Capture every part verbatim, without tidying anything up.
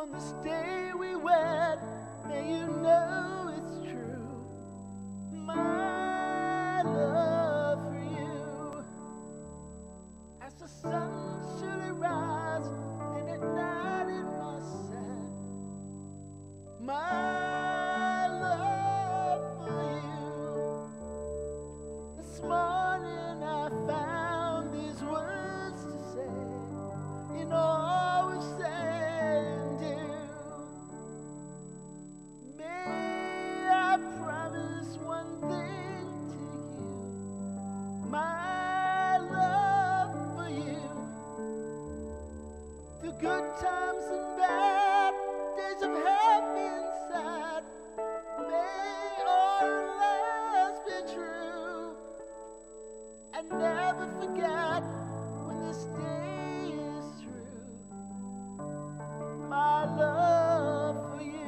On this day we wed, may you know it's true. My love for you. As the sun should rise, and at night it must set. My love for you. This morning I found these words to say. You know all we've said and do. May I promise one thing to you. My love for you. Through good times and bad, days of happy and sad, may our lives be true. And never forget when this day is through. My love for you.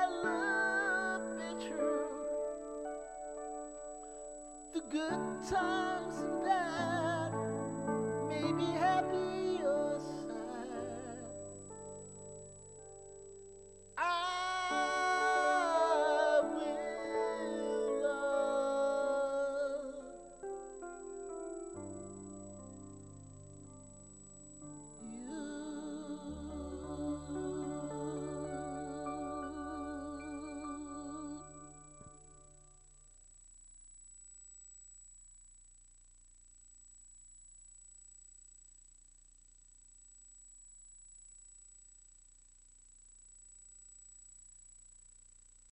Good time.